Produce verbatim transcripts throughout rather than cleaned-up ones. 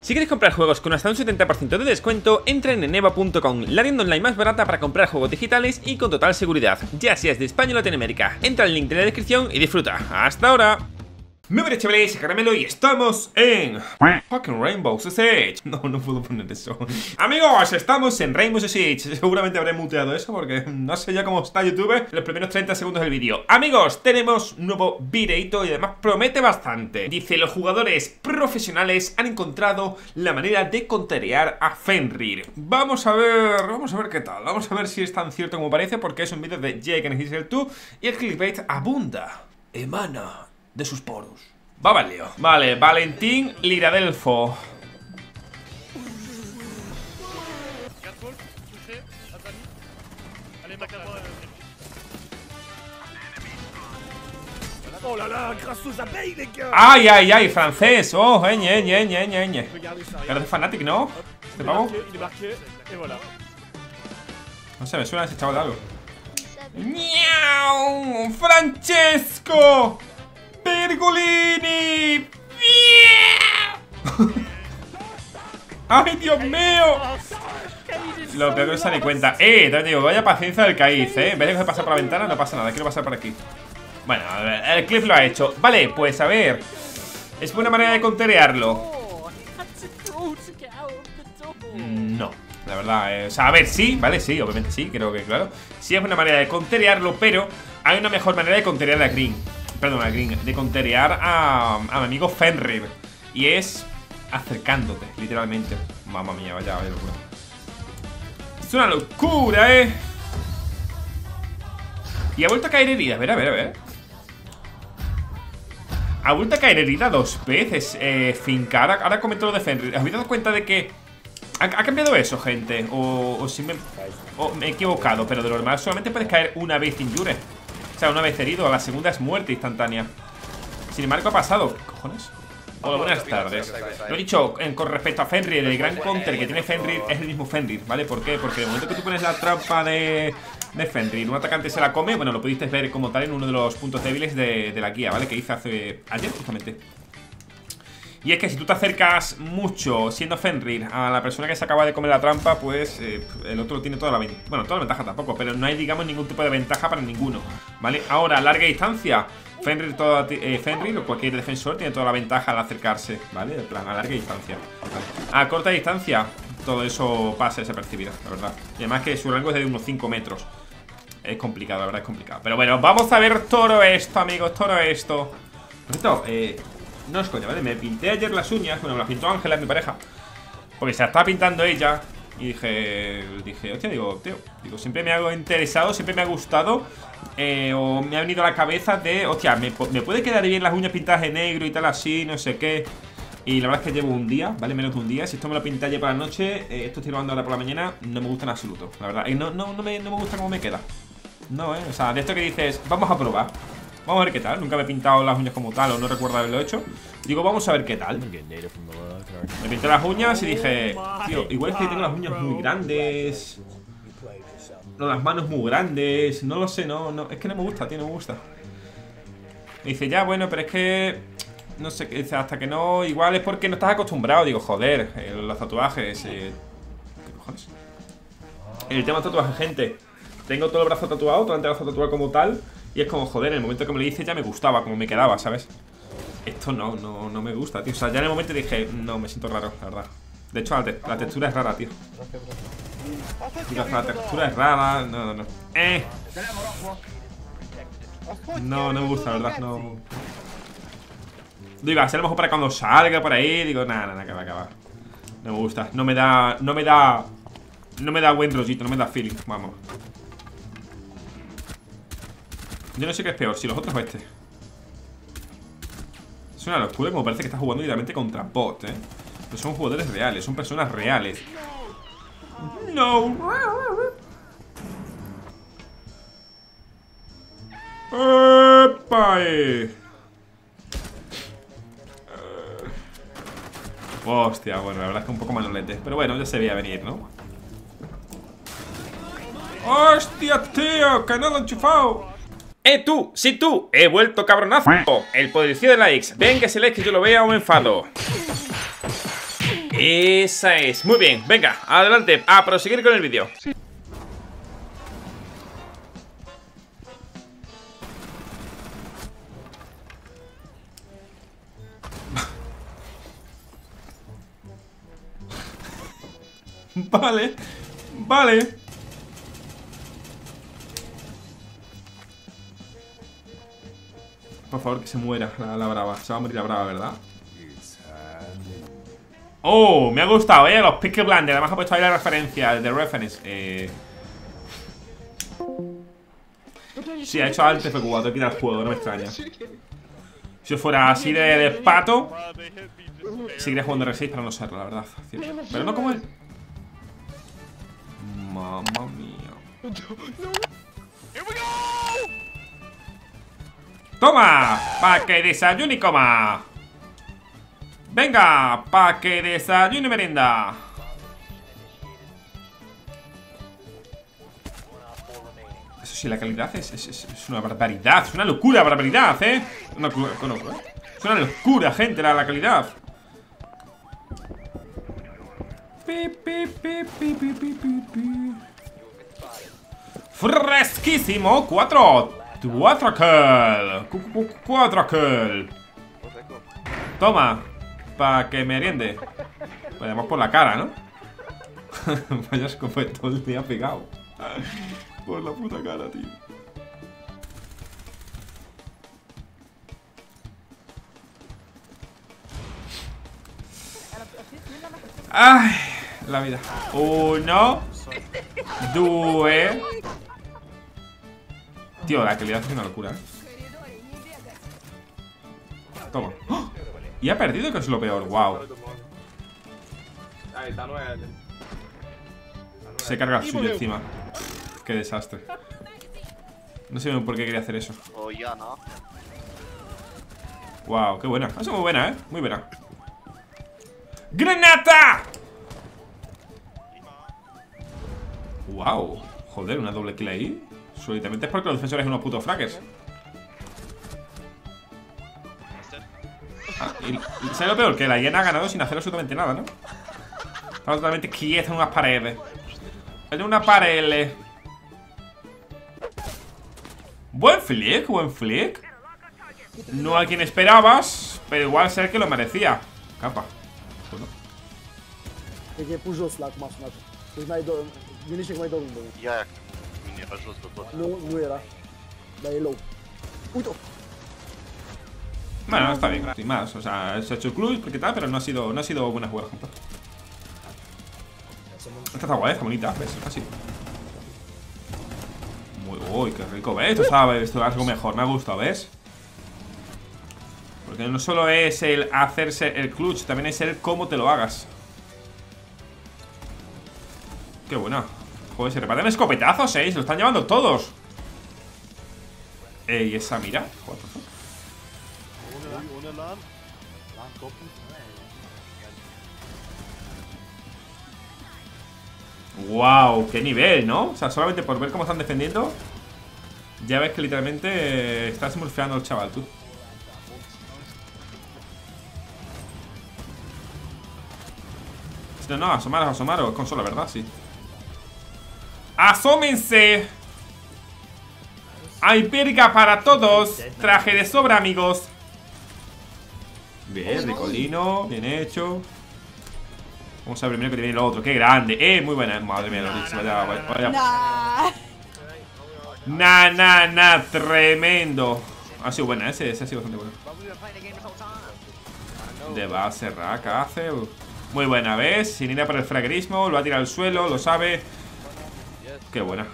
Si queréis comprar juegos con hasta un setenta por ciento de descuento, entren en eva punto com, la tienda online más barata para comprar juegos digitales y con total seguridad, ya seas de España o Latinoamérica. Entra al link de la descripción y disfruta. ¡Hasta ahora! Muy buenas, chavales, soy Caramelo y estamos en fucking Rainbow Siege. No, no puedo poner eso. Amigos, estamos en Rainbow Siege. Seguramente habré muteado eso porque no sé ya cómo está YouTube en los primeros treinta segundos del vídeo. Amigos, tenemos un nuevo videito y además promete bastante. Dice, los jugadores profesionales han encontrado la manera de counterear a Fenrir. Vamos a ver, vamos a ver qué tal. Vamos a ver si es tan cierto como parece, porque es un vídeo de Jake and His dos y el clickbait abunda, emana de sus poros. Va, vale. Vale, Valentín Liradelfo. Ay, ay, ay, francés. Oh, ñe, ñe, ñe, ñe, ñe. Pero es Fnatic, ¿no? ¿Este pavo? No sé, me suena ese chaval de algo. ¡Miau! ¡Francesco! ¡Pergolini! ¡Ay, Dios mío! Lo peor que no se da ni cuenta. Eh, te digo, vaya paciencia del Caiz, eh. En vez de pasar por la ventana, no pasa nada. Quiero pasar por aquí. Bueno, a ver, el clip lo ha hecho. Vale, pues a ver. ¿Es buena manera de conterearlo? No, la verdad, eh, o sea, a ver, sí, vale, sí, obviamente sí, creo que claro. Sí es una manera de conterearlo, pero hay una mejor manera de conterear a Green. Perdón, a Green, de conterear a, a mi amigo Fenrir. Y es acercándote, literalmente. Mamma mía, vaya, vaya locura. Es una locura, eh. Y ha vuelto a caer herida, a ver, a ver, a ver. Ha vuelto a caer herida dos veces, eh, Finca. Ahora, ahora comento lo de Fenrir. ¿Os habéis dado cuenta de que ha, ha cambiado eso, gente? O, o si me, o me he equivocado, pero de lo normal solamente puedes caer una vez injure. O sea, una vez herido, a la segunda es muerte instantánea. Sin embargo, ha pasado. ¿Qué cojones? Hola, buenas tardes. Lo he dicho en, con respecto a Fenrir. El gran counter que tiene Fenrir es el mismo Fenrir, ¿vale? ¿Por qué? Porque el momento que tú pones la trampa de, de Fenrir, un atacante se la come. Bueno, lo pudiste ver como tal en uno de los puntos débiles de, de la guía, ¿vale? Que hice hace ayer, justamente. Y es que si tú te acercas mucho siendo Fenrir a la persona que se acaba de comer la trampa, pues eh, el otro tiene toda la ventaja. Bueno, toda la ventaja tampoco, pero no hay, digamos, ningún tipo de ventaja para ninguno, ¿vale? Ahora, a larga distancia, Fenrir, toda, eh, Fenrir o cualquier defensor tiene toda la ventaja al acercarse, ¿vale? En plan, a larga distancia, ¿vale? A corta distancia, todo eso pasa desapercibido, la verdad. Y además que su rango es de unos cinco metros. Es complicado, la verdad, es complicado. Pero bueno, vamos a ver todo esto, amigos, todo esto. Por cierto, eh... no es coña, ¿vale? Me pinté ayer las uñas. Bueno, me las pintó Ángela, mi pareja, porque se la estaba pintando ella. Y dije, dije, hostia, digo, tío, digo, siempre me ha interesado, siempre me ha gustado, eh, o me ha venido a la cabeza de, hostia, me, me puede quedar bien las uñas pintadas de negro y tal así, no sé qué. Y la verdad es que llevo un día, ¿vale? Menos de un día. Si esto me lo pinté ayer por la noche, eh, esto estoy grabando ahora por la mañana, no me gusta en absoluto, la verdad. Y no, no, no, me, no me gusta cómo me queda. No, eh, o sea, de esto que dices, vamos a probar. Vamos a ver qué tal, nunca me he pintado las uñas como tal, o no recuerdo haberlo hecho. Digo, vamos a ver qué tal. Me pinté las uñas y dije, tío, igual es que tengo las uñas muy grandes, no, las manos muy grandes, no lo sé, no, no, es que no me gusta, tío, no me gusta. Me dice, ya, bueno, pero es que no sé, dice, hasta que no, igual es porque no estás acostumbrado. Digo, joder, eh, los tatuajes, eh, ¿qué cojones? El tema de tatuajes, gente. Tengo todo el brazo tatuado, todo el antebrazo tatuado como tal. Y es como, joder, en el momento que me lo hice ya me gustaba, como me quedaba, ¿sabes? Esto no, no, no me gusta, tío. O sea, ya en el momento dije, no, me siento raro, la verdad. De hecho, la, te la textura es rara, tío. Digo, la textura es rara, no, no, no. Eh. No, no me gusta, la verdad, no. Digo, a ser a lo mejor para cuando salga por ahí. Digo, nada, nada, que va, que va. No me gusta, no me da, no me da No me da buen rollito, no me da feeling, vamos. Yo no sé qué es peor, si los otros o este. Es una locura, como parece que está jugando directamente contra bot, eh. Pero son jugadores reales, son personas reales. No. ¡Epa! Eh. Hostia, bueno, la verdad es que un poco manolete. Pero bueno, ya se veía venir, ¿no? ¡Hostia, tío! ¡Que no lo he enchufado! ¡Eh, tú! ¡Sí, tú! ¡He vuelto, cabronazo! El poderío de likes. Ven que ese like que yo lo vea o me enfado. Esa es. Muy bien, venga, adelante, a proseguir con el vídeo. Sí. Vale, vale. Por favor, que se muera la, la brava. Se va a morir la brava, ¿verdad? Oh, me ha gustado, eh, los Peaky Blinders. Además ha puesto ahí la referencia, de reference. Eh... Sí, ha hecho antes F cuatro, quitar el juego, no me extraña. Si yo fuera así de, de pato, seguiría jugando R seis para no serlo, la verdad. Pero no como él. Mamma mía. ¡Toma! ¡Pa' que desayune y coma! ¡Venga! ¡Pa' que desayune y merenda! Eso sí, la calidad es, es, es una barbaridad. Es una locura, barbaridad, ¿eh? Una locura, es una locura, gente, la, la calidad. Pi, pi, pi, pi, pi, pi, pi, pi. Fresquísimo. Cuatro. Cuatro kill. Cuatro kill. Toma. Pa' que meriende. Vayamos por la cara, ¿no? Vayas como todo el día pegado. Por la puta cara, tío. Ay, la vida. Uno. Due. Tío, la calidad es una locura, ¿eh? Toma. ¡Oh! Y ha perdido, que es lo peor. Wow. Se carga el suyo encima. Qué desastre. No sé por qué quería hacer eso. Wow, qué buena. Ha sido muy buena, ¿eh? Muy buena. ¡Granata! Wow. Joder, una doble kill ahí. Solitamente es porque los defensores son unos putos frackers. Ah, y, y ¿sabes lo peor? Que la hiena ha ganado sin hacer absolutamente nada, ¿no? Está totalmente quieta en unas paredes. En una pared. Buen flick, buen flick. No a quien esperabas, pero igual ser que lo merecía. Capa. Bueno. E pe jos la cum a sunat. Deci n-ai două, gândește că mai dau lângă. Ia, mine pe jos pe tot. Nu, nu era. Dar e low. Uite-o. Bueno, está bien, sin más. O sea, se ha hecho el club porque tal, pero no ha sido, no ha sido buena jugada juntos. Esta está guay, está bonita, ¿ves? Es fácil. Muy, uy, qué rico, ¿ves? Esto sabe, esto es algo mejor, me ha gustado, ¿ves? Porque no solo es el hacerse el clutch, también es el cómo te lo hagas. Qué buena. Joder, se reparten escopetazos, ¿eh? Se lo están llevando todos. Eh, ¿y esa mira? What the fuck? Wow, qué nivel, ¿no? O sea, solamente por ver cómo están defendiendo, ya ves que literalmente eh, está smurfeando el chaval, tú. No, no, asomaros, asomaros. Consola, ¿verdad? Sí. ¡Asómense! ¡Hay verga para todos! Traje de sobra, amigos. Bien, ricolino, bien hecho. Vamos a ver primero que viene lo otro. ¡Qué grande! ¡Eh! Muy buena. Madre mía, lo dicho. Vaya, vaya, vaya. Nah, nah, nah. Tremendo. Ha sido buena, ese, ese ha sido bastante bueno. De base, rack, hace. Muy buena, ¿ves? Sin ir a por el fragrismo. Lo ha tirado al suelo, lo sabe. Qué buena.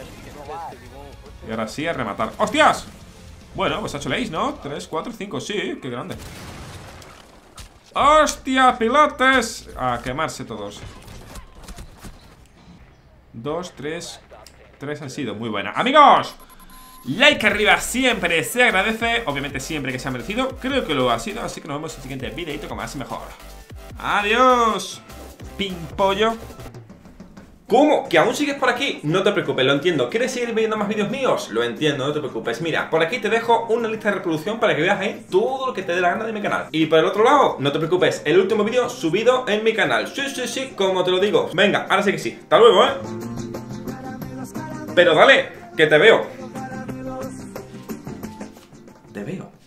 Y ahora sí, a rematar. ¡Hostias! Bueno, pues ha hecho el ace, ¿no? tres, cuatro, cinco, sí, qué grande. ¡Hostia, pilotes! A quemarse todos. Dos, tres. Tres han sido, muy buena. ¡Amigos! Like arriba siempre se agradece. Obviamente siempre que se ha merecido. Creo que lo ha sido, así que nos vemos en el siguiente videito con más y mejor. ¡Adiós! ¡Pimpollo! ¿Cómo? ¿Que aún sigues por aquí? No te preocupes, lo entiendo. ¿Quieres seguir viendo más vídeos míos? Lo entiendo, no te preocupes. Mira, por aquí te dejo una lista de reproducción para que veas ahí todo lo que te dé la gana de mi canal. Y por el otro lado, no te preocupes, el último vídeo subido en mi canal. Sí, sí, sí, como te lo digo. Venga, ahora sí que sí. Hasta luego, ¿eh? Pero dale, que te veo. Te veo.